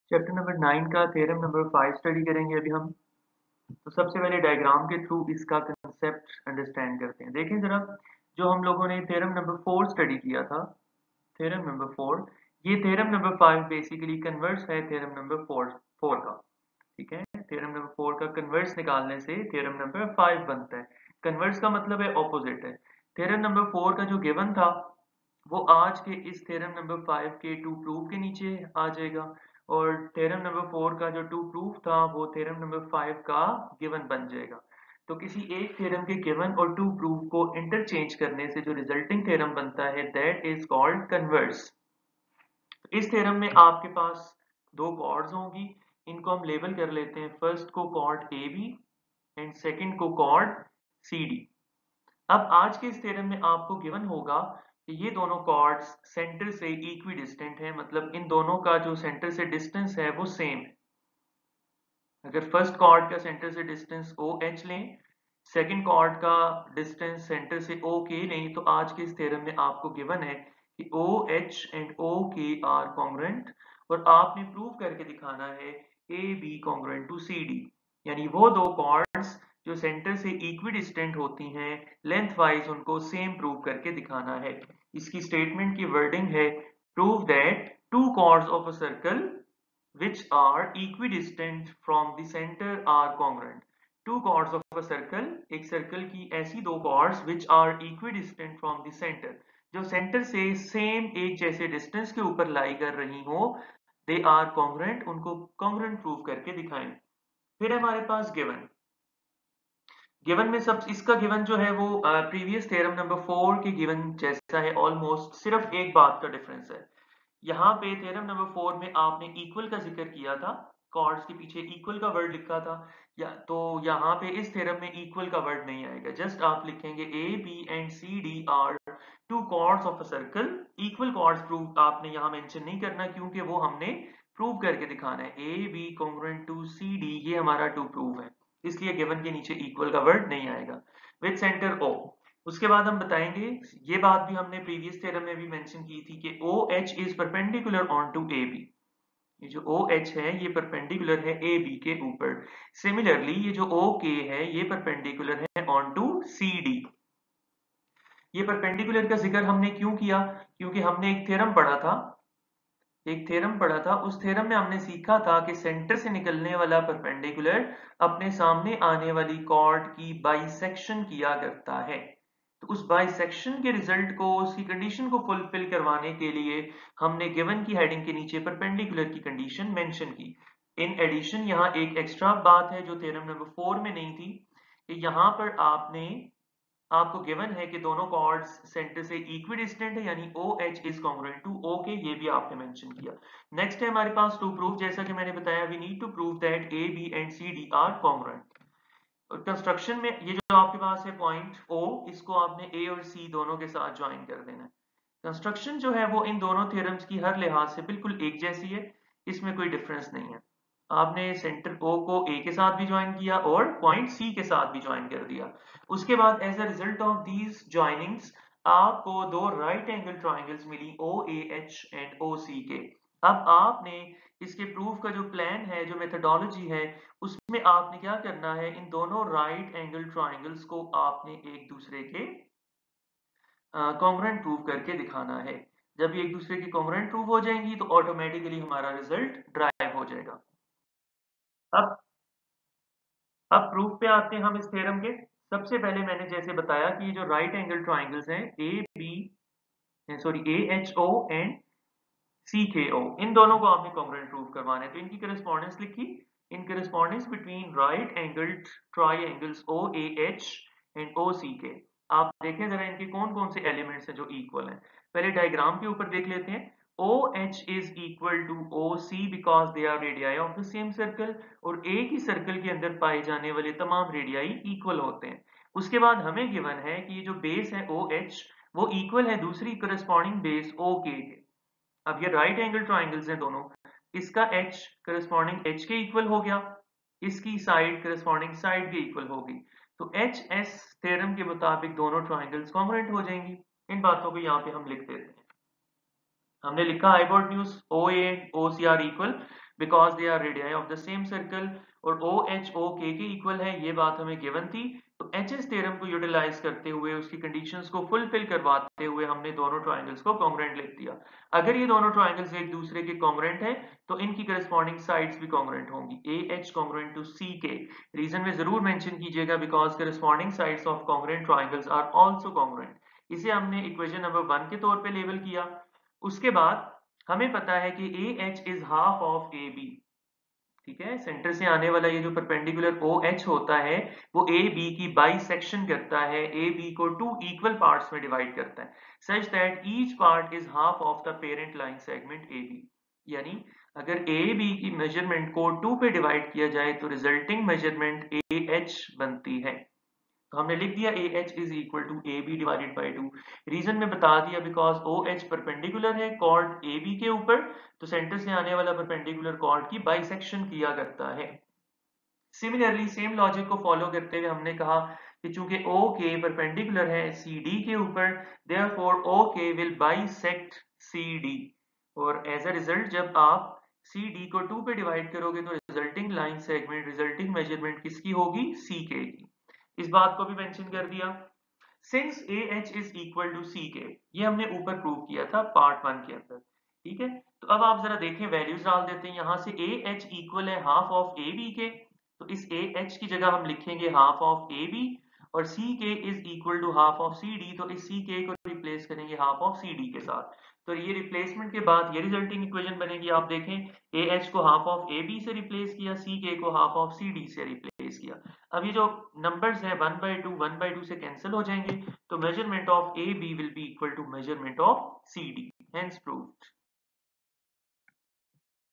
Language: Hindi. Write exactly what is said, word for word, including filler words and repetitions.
चैप्टर नंबर नाइन का थ्योरम नंबर फाइव स्टडी करेंगे अभी हम। तो सबसे पहले डायग्राम के थ्रू इसका कंसेप्ट अंडरस्टैंड करते हैं। देखें जरा, जो हम लोगों ने थ्योरम नंबर फोर स्टडी किया था, थ्योरम नंबर फोर, ये theorem number five basically converse है थ्योरम नंबर फोर फोर का। ठीक है, थ्योरम नंबर फोर का कन्वर्स निकालने से थ्योरम नंबर फाइव बनता है। कन्वर्स का मतलब है ऑपोजिट है। थ्योरम नंबर फोर का जो गिवन था वो आज के इस थ्योरम नंबर फाइव के टू प्रूफ के नीचे आ जाएगा, और थ्योरम नंबर फोर का जो टू प्रूफ था वो थ्योरम नंबर फाइव का गिवन बन जाएगा। तो किसी एक थ्योरम के गिवन और टू प्रूफ को इंटरचेंज करने से जो रिजल्टिंग थ्योरम बनता है दैट इज कॉल्ड कन्वर्स। इस थ्योरम में आपके पास दो कॉर्ड्स होंगी, इनको हम लेबल कर लेते हैं। फर्स्ट को chord A B and second को कॉर्ड सी डी। अब आज के इस थ्योरम में आपको गिवन होगा कि ये दोनों कॉर्ड्स सेंटर से इक्वी डिस्टेंट है, मतलब इन दोनों का जो सेंटर से डिस्टेंस है वो सेम है। अगर फर्स्ट कॉर्ड का सेंटर से डिस्टेंस ओ एच लें, सेकंड कॉर्ड का डिस्टेंस सेंटर से ओ के लें, तो आज के इस थ्योरम में आपको गिवन है कि ओ एच एंड ओ के आर कॉन्ग्रुएंट, और आपने प्रूव करके दिखाना है A B congruent to C D. यानी वो दो कॉर्ड्स जो सेंटर से इक्वी डिस्टेंट होती हैं लेंथ वाइज, उनको सेम प्रूव करके दिखाना है। इसकी स्टेटमेंट की वर्डिंग है, prove that two chords of a circle which are equidistant from the center are congruent. Two chords of a circle, एक सर्कल की ऐसी दो chords which are equidistant from the center, जो सेंटर से सेम एक जैसे डिस्टेंस के ऊपर लाई कर रही हो, they are congruent, उनको congruent प्रूव करके दिखाएं। फिर हमारे पास गिवन गिवन में सब इसका गिवन जो है वो प्रीवियस थ्योरम नंबर फोर के गिवन जैसा है ऑलमोस्ट, सिर्फ एक बात का डिफरेंस है। यहाँ पे थ्योरम नंबर फोर में आपने इक्वल का जिक्र किया था, कॉर्ड्स के पीछे इक्वल का वर्ड लिखा था, या तो यहाँ पे इस थ्योरम में इक्वल का वर्ड नहीं आएगा। जस्ट आप लिखेंगे A B and C D are two chords of a circle. Equal chords prove आपने यहाँ मेंशन नहीं करना, क्योंकि वो हमने प्रूव करके दिखाना है। A B congruent to C D, ये हमारा टू प्रूव है, इसलिए गिवन के नीचे इक्वल का वर्ड नहीं आएगा। With centre O. उसके बाद हम बताएंगे, ये बात भी हमने प्रीवियस थ्योरम में भी मेंशन की थी कि O H is perpendicular on to A B. ये जो ओ एच है ये परपेंडिकुलर है ए बी के ऊपर। सिमिलरली ये जो ओ के है ये परपेंडिकुलर है ऑन टू सी डी। ये परपेंडिकुलर का जिक्र हमने क्यों किया? क्योंकि हमने एक थ्योरम पढ़ा था एक थ्योरम पढ़ा था उस थ्योरम में हमने सीखा था कि सेंटर से निकलने वाला परपेंडिकुलर अपने सामने आने वाली कॉर्ड की बाइसेक्शन किया करता है। तो उस बाइसेक्शन के रिजल्ट को, उसकी कंडीशन को फुलफिल करवाने के लिए हमने गिवन की हेडिंग के नीचे परपेंडिकुलर की कंडीशन मेंशन की। इन एडिशन यहाँ एक एक्स्ट्रा बात है जो थ्योरम नंबर फोर में नहीं थी, कि यहाँ पर आपने आपको गिवन है कि दोनों कॉर्ड्स सेंटर से इक्विडिस्टेंट है, यानी O H is congruent to O K, ये भी आपने मेंशन किया। नेक्स्ट है हमारे पास टू प्रूव, जैसा कि मैंने बताया we need to prove that A B and C D are congruent. Construction में ये जो आपके पास है पॉइंट ओ, इसको आपने ए और सी दोनों के साथ ज्वाइन कर देना है। कंस्ट्रक्शन जो है वो इन दोनों थ्योरम्स की हर लिहाज से बिल्कुल एक जैसी है, इसमें कोई डिफरेंस नहीं है। आपने सेंटर ओ को ए के साथ भी ज्वाइन किया और पॉइंट सी के साथ भी ज्वाइन कर दिया। उसके बाद as a result of these joinings आपको दो राइट एंगल ट्राइंगल्स मिली O A H and O C K. अब आपने इसके प्रूफ का जो प्लान है, जो मेथडोलॉजी है, उसमें आपने क्या करना है, इन दोनों राइट एंगल ट्राइंगल्स को आपने एक दूसरे के कॉन्ग्रुएंट प्रूव करके दिखाना है। जब ये एक दूसरे की कॉन्ग्रुएंट प्रूव हो जाएंगी तो ऑटोमेटिकली हमारा रिजल्ट ड्राइव हो जाएगा। अब अब प्रूफ पे आते हैं हम इस थ्योरम के। सबसे पहले मैंने जैसे बताया कि जो राइट एंगल ट्राइंगल्स हैं A B sorry A H O and C K O, इन दोनों को आपने कॉन्ग्रुएंट प्रूव करवाना है। तो इनकी करस्पॉन्डेंस लिखी, in correspondence between right angled triangles O A H and O C K. आप देखें जरा इनके कौन कौन से एलिमेंट्स हैं जो इक्वल हैं। पहले डायग्राम के ऊपर देख लेते हैं। O H is equal to O C because they are radii of the same circle, और एक ही सर्कल के अंदर पाए जाने वाले तमाम रेडियाई इक्वल होते हैं। उसके बाद हमें गिवन है कि ये जो बेस है ओ एच वो इक्वल है दूसरी करस्पॉन्डिंग बेस ओ के। अब ये राइट एंगल ट्राइंगल्स हैं दोनों, इसका एच करस्पॉन्डिंग एच के इक्वल हो गया, इसकी साइड करस्पॉन्डिंग साइड के इक्वल होगी। तो एच एस थ्योरम के मुताबिक दोनों ट्राइंगल्स कॉन्ग्रुएंट हो जाएंगी। इन बातों को यहाँ पे हम लिख देते हैं। हमने लिखा hypotenuse O A O C are equal, because they are radii of the same circle, और ओ एच ओ के के इक्वल है, ये बात हमें गिवन थी। तो एच एस थ्योरम को यूटिलाइज करते हुए, उसकी कंडीशंस को फुलफिल करवाते हुए हमने दोनों ट्राइंगल्स को कॉन्ग्रुएंट लिख दिया। अगर ये दोनों ट्राइंगल्स एक दूसरे के कॉन्ग्रुएंट हैं तो इनकी करस्पॉन्डिंग साइड्स भी कॉन्ग्रुएंट होंगी, A H congruent to C K. Reason में जरूर मेंशन कीजिएगा, because corresponding sides of congruent triangles are also congruent. इसे हमने इक्वेशन नंबर वन के तौर पे लेबल किया। उसके बाद हमें पता है कि A H is half of A B, ठीक है। सेंटर से आने वाला ये जो परपेंडिकुलर ओ एच होता है वो ए बी की बाई सेक्शन करता है, ए बी को टू इक्वल पार्ट्स में डिवाइड करता है, such that each part is half of the parent line segment A B. यानी अगर ए बी की मेजरमेंट को टू पे डिवाइड किया जाए तो रिजल्टिंग मेजरमेंट ए एच बनती है। तो हमने लिख दिया A H is equal to A B divided by two. Reason में बता दिया, बिकॉज ओ एच परपेंडिकुलर है कॉर्ड ए बी के ऊपर, तो सेंटर से आने वाला परपेंडिकुलर कॉर्ड की बाइसेक्शन किया करता है। सिमिलरली सेम लॉजिक को फॉलो करते हुए हमने कहा कि चूंकि ओ के परपेंडिकुलर है सी डी के ऊपर, therefore O K will bisect C D, और एज अ रिजल्ट जब आप सी डी को टू पे डिवाइड करोगे तो resulting line segment, resulting measurement किसकी होगी, सी के की। इस बात को भी मेंशन कर दिया। Since A H is equal to C K, ये हमने ऊपर प्रूव किया था पार्ट वन के अंदर, ठीक है। तो अब आप जरा देखें, वैल्यूज डाल देते हैं। यहां से ए एच इक्वल है हाफ ऑफ ए बी के, तो इस ए एच की जगह हम लिखेंगे हाफ ऑफ ए बी, और C K is equal to half of C D, तो इस सी के को रिप्लेस करेंगे हाफ ऑफ सी डी के साथ। तो ये रिप्लेसमेंट के बाद ये रिजल्टिंग इक्वेशन बनेगी। आप देखें ए एच को हाफ ऑफ ए बी से रिप्लेस किया, सी के को हाफ ऑफ सी डी से रिप्लेस किया। अब ये जो नंबर्स है one by two one by two से कैंसिल हो जाएंगे, तो measurement of A B will be equal to measurement of C D, hence proved.